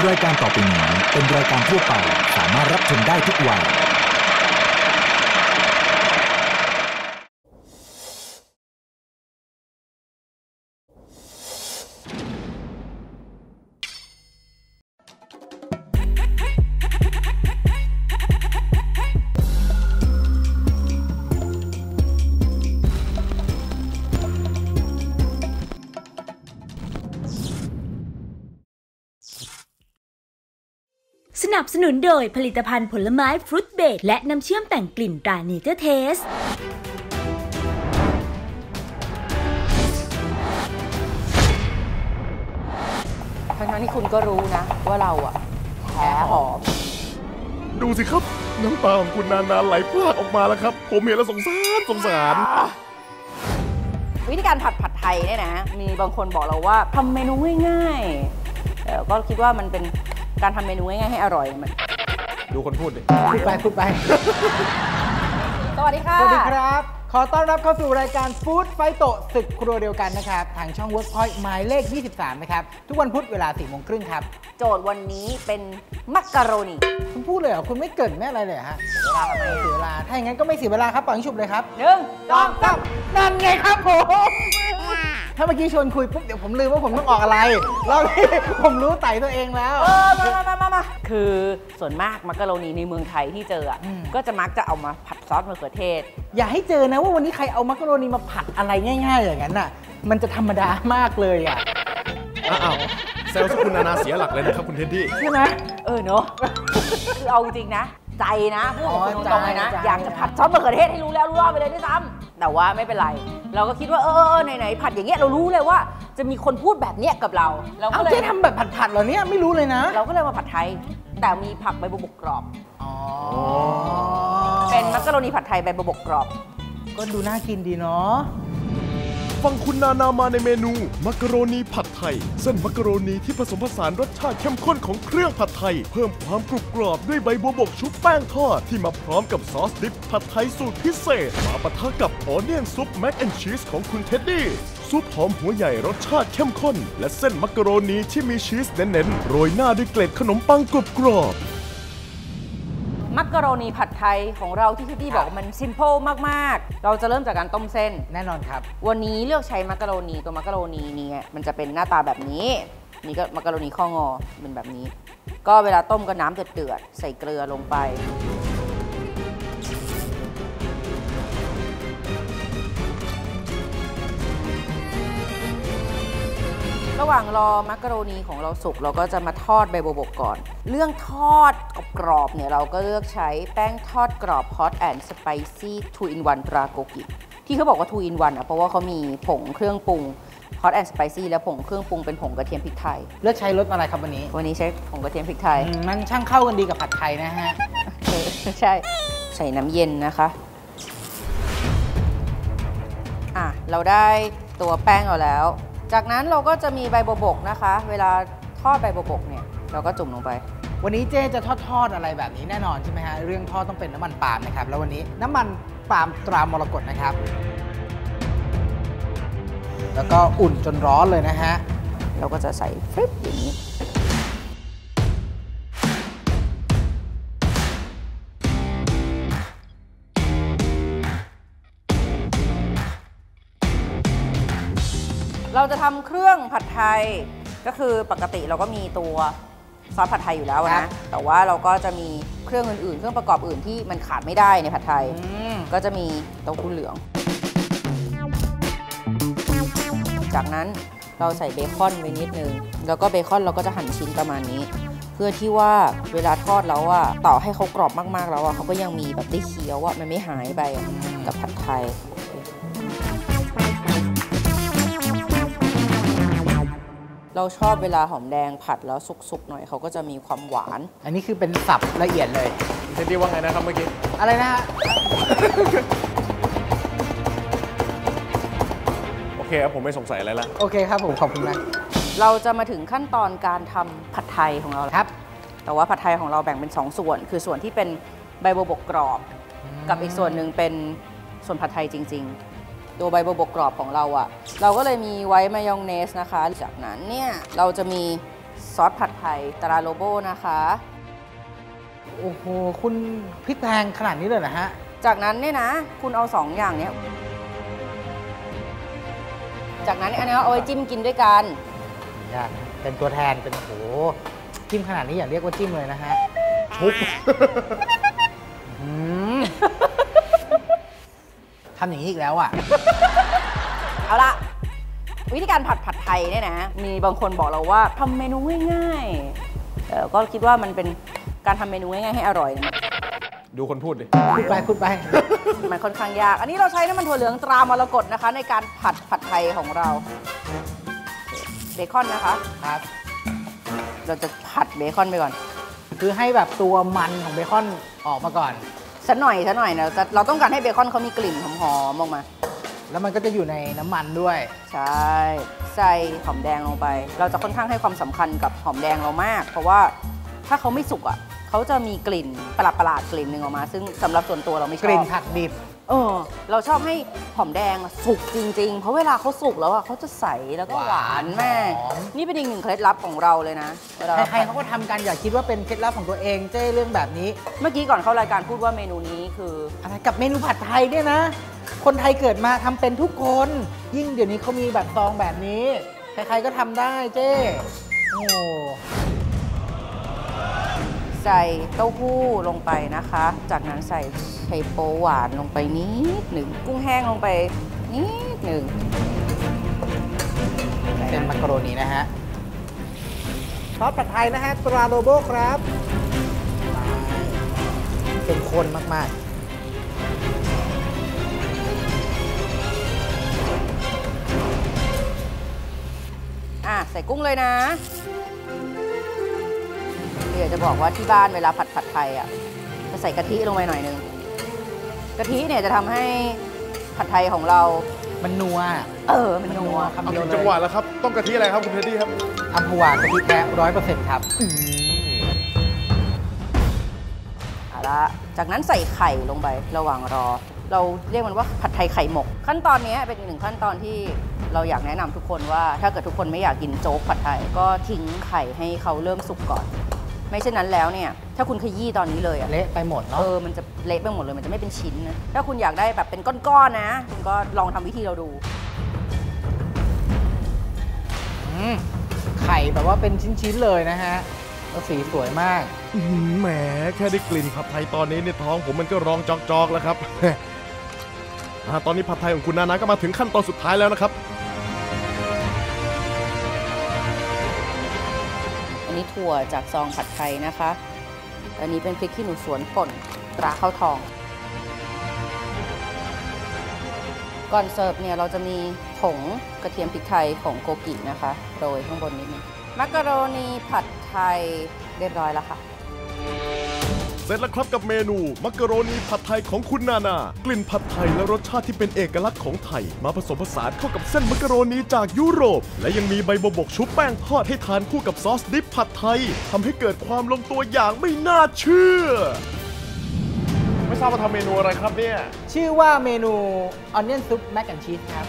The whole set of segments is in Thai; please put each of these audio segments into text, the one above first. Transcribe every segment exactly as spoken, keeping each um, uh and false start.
รายการต่อไปนี้เป็นรายการทั่วไปสามารถรับชมได้ทุกวัยสนับสนุนโดยผลิตภัณฑ์ผลไม้ฟรุตเบรดและน้ำเชื่อมแต่งกลิ่นตราเนเจอร์เทสทั้งๆที่คุณก็รู้นะว่าเราอะแพ้หอมดูสิครับน้ำตาของคุณนานๆไหลพรากออกมาแล้วครับผมเห็นแล้วสงสารสงสารวิธีการผัดผัดไทยเนี่ยนะมีบางคนบอกเราว่าทำเมนูง่ายๆแต่ก็คิดว่ามันเป็นการทำเมนูง่ายๆให้อร่อยมันดูคนพูดดิพูดไปพูดไปสวัสดีค่ะสวัสดีครับขอต้อนรับเข้าสู่รายการฟู้ดไฟโตศึกครัวเดียวกันนะครับทางช่อง Workpoint หมายเลขยี่สิบสามนะครับทุกวันพุธเวลาสี่โมงครึ่งครับโจทย์วันนี้เป็นมักกะโรนีคุณพูดเลยเหรอคุณไม่เกิดแม่อะไรเลยฮะเวลาทำไมเสียเวลาถ้าอย่างนั้นก็ไม่เสียเวลาครับปังชุบเลยครับหนึ่งสองสามนั่นไงครับผมถ้าเมื่อกี้ชวนคุยปุ๊บเดี๋ยวผมลืมว่าผมต้องออกอะไรเราผมรู้ไต่ตัวเองแล้วเออมามามามาคือส่วนมากมักกะโรนีในเมืองไทยที่เจออ่ะก็จะมักจะเอามาผัดซอสมะเขือเทศอย่าให้เจอนะว่าวันนี้ใครเอามักกะโรนีมาผัดอะไรง่ายๆอย่างนั้นน่ะมันจะธรรมดามากเลยอ่ะอ้าวเซลล์คุณนานาเสียหลักเลยนะครับคุณเท็ดดี้ใช่ไหมเออเนาะคือเอาจริงนะใจนะพูดตรงๆเลยนะอยากจะผัดซอสมะเขือเทศให้รู้แล้วรู้รอบไปเลยด้วยซ้ำแต่ว่าไม่เป็นไรเราก็คิดว่าเออไหนๆผัดอย่างเงี้ยเรารู้เลยว่าจะมีคนพูดแบบเนี้ยกับเราเราก็เลยทำแบบผัดๆเหรอเนี่ยไม่รู้เลยนะเราก็เลยมาผัดไทยแต่มีผักใบบัวบกกรอบอ๋อเป็นมักกะโรนีผัดไทยใบบัวบกกรอบก็ดูน่ากินดีเนาะฟังคุณนานามาในเมนูมักกะโรนีผัดไทยเส้นมักกะโรนีที่ผสมผสานรสชาติเข้มข้นของเครื่องผัดไทยเพิ่มความกรุบกรอบด้วยใบบัวบกชุบแป้งทอดที่มาพร้อมกับซอสดิปผัดไทยสูตรพิเศษมาปะทะกับออเนียนซุปแม็กแอนด์ชีสของคุณเท็ดดี้ซุปหอมหัวใหญ่รสชาติเข้มข้นและเส้นมักกะโรนีที่มีชีสเน้นๆโรยหน้าด้วยเกล็ดขนมปังกรุบกรอบมักกะโรนีผัดไทยของเราที่พี่บอกมันซิมเ l ิลมากๆเราจะเริ่มจากการต้มเส้นแน่นอนครับวันนี้เลือกใช้มักกะโรนีตัวมักกะโรนีนี่มันจะเป็นหน้าตาแบบนี้นี่ก็มักกะโรนีข้องอเป็นแบบนี้ก็เวลาต้มก็น้ำเดือดๆใส่เกลือลงไประหว่างรอมักกะโรนีของเราสุกเราก็จะมาทอดใบบัวบกก่อนเรื่องทอดกรอบๆเนี่ยเราก็เลือกใช้แป้งทอดกรอบ Hot and Spicy ทู in วัน ตราโกกิที่เขาบอกว่า ทู in วันอ่ะเพราะว่าเขามีผงเครื่องปรุง Hot and Spicy และผงเครื่องปรุงเป็นผงกระเทียมพริกไทยเลือกใช้รสอะไรครับวันนี้วันนี้ใช้ผงกระเทียมพริกไทยมันช่างเข้ากันดีกับผัดไทยนะฮะใช่ใส่น้ำเย็นนะคะอ่ะเราได้ตัวแป้งเราแล้วจากนั้นเราก็จะมีใบบัวบกนะคะเวลาทอดใบบัวบกเนี่ยเราก็จุ่มลงไปวันนี้เจ๊จะทอดทอดอะไรแบบนี้แน่นอนใช่ไหมฮะเรื่องทอดต้องเป็นน้ำมันปาล์มนะครับแล้ววันนี้น้ำมันปาล์มตรามรกตนะครับแล้วก็อุ่นจนร้อนเลยนะฮะเราก็จะใส่ฟริบอย่างนี้เราจะทำเครื่องผัดไทยก็คือปกติเราก็มีตัวซอสผัดไทยอยู่แล้วนะแต่ว่าเราก็จะมีเครื่องอื่นๆเครื่องประกอบอื่นที่มันขาดไม่ได้ในผัดไทยก็จะมีเต้าหู้เหลืองจากนั้นเราใส่เบคอนไว้นิดนึงแล้วก็เบคอนเราก็จะหั่นชิ้นประมาณนี้เพื่อที่ว่าเวลาทอดแล้วอ่ะต่อให้เขากรอบมากๆแล้วอ่ะเขาก็ยังมีแบบได้เคี้ยวอ่ะมันไม่หายไปกับผัดไทยเราชอบเวลาหอมแดงผัดแล้วสุกๆหน่อยเขาก็จะมีความหวานอันนี้คือเป็นสับละเอียดเลยเท็ดดี้ว่าไงนะครับเมื่อกี้อะไรนะฮะโอเคครับผมไม่สงสัยอะไรแล้วโอเคครับผมขอบคุณมากเราจะมาถึงขั้นตอนการทำผัดไทยของเราครับแต่ว่าผัดไทยของเราแบ่งเป็นสองส่วนคือส่วนที่เป็นใบบัวบกกรอบกับอีกส่วนหนึ่งเป็นส่วนผัดไทยจริงๆตัวใบบัวบกกรอบของเราอ่ะเราก็เลยมีไว้มายองเนสนะคะจากนั้นเนี่ยเราจะมีซอสผัดไทยตราโลโบนะคะโอ้โหคุณพริกแพงขนาดนี้เลยนะฮะจากนั้นเนี่ยนะคุณเอาสองอย่างเนี้ยจากนั้นอันนี้เอาไว้จิ้มกินด้วยกันอยากเป็นตัวแทนเป็นโอ้โหจิ้มขนาดนี้อย่าเรียกว่าจิ้มเลยนะฮะทุบทำอย่างนี้อีกแล้วอ่ะเอาละวิธีการผัดผัดไทยเนี่ยนะมีบางคนบอกเราว่าทำเมนูง่ายๆแต่ก็คิดว่ามันเป็นการทำเมนูง่ายๆให้อร่อยดูคนพูดดิพูดไปพูดไปมันค่อนข้างยากอันนี้เราใช้น้ำมันถั่วเหลืองตรามรกตนะคะในการผัดผัดไทยของเราเบคอนนะคะครับเราจะผัดเบคอนไปก่อนคือให้แบบตัวมันของเบคอนออกมาก่อนสักหน่อยสักหน่อยนะเราต้องการให้เบคอนเขามีกลิ่นหอมๆออกมาแล้วมันก็จะอยู่ในน้ำมันด้วยใช่ใส่หอมแดงลงไปเราจะค่อนข้างให้ความสำคัญกับหอมแดงเรามากเพราะว่าถ้าเขาไม่สุกอ่ะเขาจะมีกลิ่นประหลาดๆกลิ่นหนึ่งออกมาซึ่งสำหรับส่วนตัวเราไม่ชอบกลิ่นผักดิบเออเราชอบให้หอมแดงสุกจริงๆเพราะเวลาเขาสุกแล้วอ่ะเขาจะใสแล้วก็หวานมากนี่เป็นอีกหนึ่งเคล็ดลับของเราเลยนะใครๆเขาก็ทำกันอย่าคิดว่าเป็นเคล็ดลับของตัวเองเจ้เรื่องแบบนี้เมื่อกี้ก่อนเข้ารายการพูดว่าเมนูนี้คืออะไรกับเมนูผัดไทยเนี่ยนะคนไทยเกิดมาทำเป็นทุกคนยิ่งเดี๋ยวนี้เขามีแบบซองแบบนี้ใครๆก็ทำได้เจ้โอ้ใส่เต้าหู้ลงไปนะคะจากนั้นใส่ไชโป๊หวานลงไปนิดหนึ่งกุ้งแห้งลงไปนิดหนึ่งเป็นมักกะโรนีนะฮะซอสผัดไทยนะฮะตราโลโบครับเป็นคนมากๆอ่ะใส่กุ้งเลยนะเดี๋ยวจะบอกว่าที่บ้านเวลาผัดผัดไทยอ่ะจะใส่กะทิลงไปหน่อยนึงกะทิเนี่ยจะทำให้ผัดไทยของเรามันนัวเออมันนัวคำเดียวเลยจังหวะแล้วครับต้องกะทิอะไรครับคุณเทดดี้ครับอัมพวากะทิแท้ร้อยเปอร์เซ็นต์ครับเอาละจากนั้นใส่ไข่ลงไประหว่างรอเราเรียกมันว่าผัดไทยไข่หมกขั้นตอนนี้เป็นอีกหนึ่งขั้นตอนที่เราอยากแนะนำทุกคนว่าถ้าเกิดทุกคนไม่อยากกินโจ๊กผัดไทยก็ทิ้งไข่ให้เขาเริ่มสุกก่อนไม่เช่นนั้นแล้วเนี่ยถ้าคุณขยี้ตอนนี้เลยอะเละไปหมดเนาะเออมันจะเละไปหมดเลยมันจะไม่เป็นชิ้นนะถ้าคุณอยากได้แบบเป็นก้อนๆนะคุณก็ลองทำวิธีเราดูไข่แบบว่าเป็นชิ้นๆเลยนะฮะแล้วสีสวยมากแหมแค่ได้กลิ่นผัดไทยตอนนี้ในท้องผมมันก็ร้องจอกๆแล้วครับตอนนี้ผัดไทยของคุณนานาก็มาถึงขั้นตอนสุดท้ายแล้วนะครับอันนี้ถั่วจากซองผัดไทยนะคะอันนี้เป็นพริกขี้หนูสวนป่นตราข้าวทองก่อนเสิร์ฟเนี่ยเราจะมีผงกระเทียมพริกไทยของโกกินะคะโรยข้างบนนิดนึงมักกะโรนีผัดไทยเรียบร้อยแล้วค่ะเสร็จแล้วครับกับเมนูมักกะโรนีผัดไทยของคุณนานากลิ่นผัดไทยและรสชาติที่เป็นเอกลักษณ์ของไทยมาผสมผสานเข้ากับเส้นมักกะโรนีจากยุโรปและยังมีใบบัวบกชุบแป้งทอดให้ทานคู่กับซอสดิปผัดไทยทำให้เกิดความลงตัวอย่างไม่น่าเชื่อไม่ทราบว่าทำเมนูอะไรครับเนี่ยชื่อว่าเมนู Onion Soup Mac and Cheese ครับ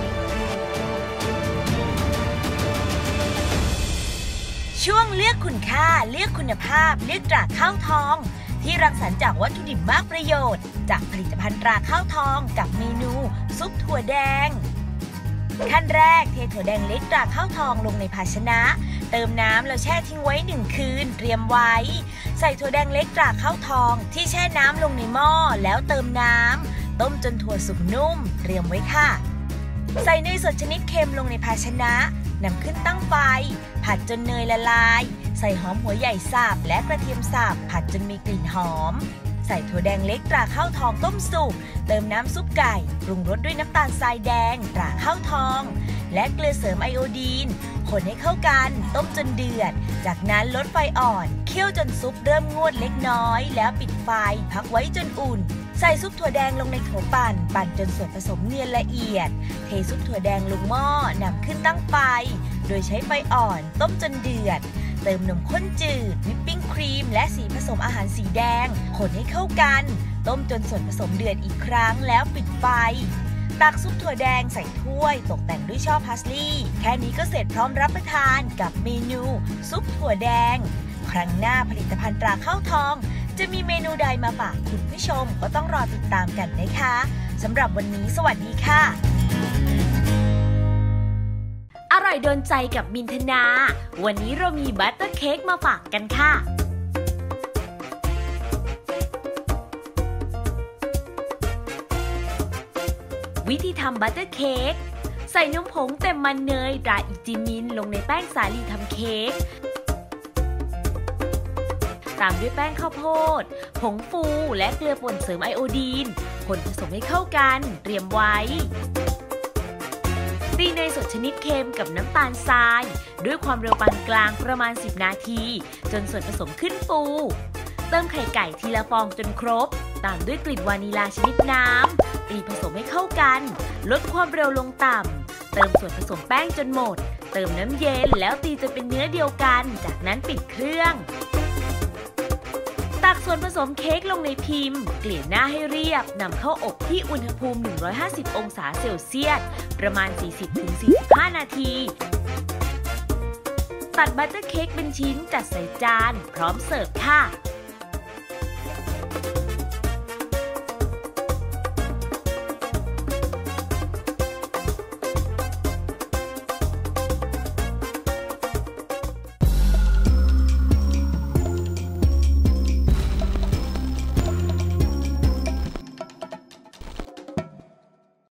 ช่วงเลือกคุณค่าเลือกคุณภาพเลือกตราข้าวทองที่รังสรรค์จากวัตถุดิบมากประโยชน์จากผลิตภัณฑ์ตราข้าวทองกับเมนูซุปถั่วแดงขั้นแรกเทถั่วแดงเล็กตราข้าวทองลงในภาชนะเติมน้ำแล้วแช่ทิ้งไว้หนึ่งคืนเตรียมไว้ใส่ถั่วแดงเล็กตราข้าวทองที่แช่น้ำลงในหม้อแล้วเติมน้ำต้มจนถั่วสุกนุ่มเตรียมไว้ค่ะใส่เนยสดชนิดเค็มลงในภาชนะนำขึ้นตั้งไฟผัดจนเนยละลายใส่หอมหัวใหญ่สับและกระเทียมสับผัดจนมีกลิ่นหอมใส่ถั่วแดงเล็กตราข้าวทองต้มสุกเติมน้ำซุปไก่ปรุงรสด้วยน้ำตาลทรายแดงตราข้าวทองและเกลือเสริมไอโอดีนคนให้เข้ากันต้มจนเดือดจากนั้นลดไฟอ่อนเคี่ยวจนซุปเริ่มงวดเล็กน้อยแล้วปิดไฟพักไว้จนอุ่นใส่ซุปถั่วแดงลงในโถปั่นปั่นจนส่วนผสมเนียนละเอียดเทซุปถั่วแดงลงหม้อนำขึ้นตั้งไฟโดยใช้ไฟอ่อนต้มจนเดือดเติมนมข้นจืดวิปปิ้งครีมและสีผสมอาหารสีแดงคนให้เข้ากันต้มจนส่วนผสมเดือดอีกครั้งแล้วปิดไฟตักซุปถั่วแดงใส่ถ้วยตกแต่งด้วยช่อพาสลีย์แค่นี้ก็เสร็จพร้อมรับประทานกับเมนูซุปถั่วแดงครั้งหน้าผลิตภัณฑ์ตราข้าวทองจะมีเมนูใดมาฝากคุณผู้ชมก็ต้องรอติดตามกันนะคะสำหรับวันนี้สวัสดีค่ะอร่อยโดนใจกับมินทนาวันนี้เรามีบัตเตอร์เค้กมาฝากกันค่ะวิธีทำบัตเตอร์เค้กใส่นมผงเต็มมันเนยตราอิจิมินลงในแป้งสาลีทำเค้กตามด้วยแป้งข้าวโพดผงฟูและเกลือป่นเสริมไอโอดีนคนผสมให้เข้ากันเตรียมไว้ตีเนยสดชนิดเค็มกับน้ำตาลทรายด้วยความเร็วปานกลางประมาณสิบนาทีจนส่วนผสมขึ้นฟูเติมไข่ไก่ทีละฟองจนครบตามด้วยกลิ่นวานิลาชนิดน้ำตีผสมให้เข้ากันลดความเร็วลงต่ำเติมส่วนผสมแป้งจนหมดเติมน้ำเย็นแล้วตีจนเป็นเนื้อเดียวกันจากนั้นปิดเครื่องตักส่วนผสมเค้กลงในพิมพ์เกลี่ยหน้าให้เรียบนำเข้าอบที่อุณหภูมิหนึ่งร้อยห้าสิบองศาเซลเซียสประมาณ สี่สิบถึงสี่สิบห้า นาทีตัดบัตเตอร์เค้กเป็นชิ้นจัดใส่จานพร้อมเสิร์ฟค่ะ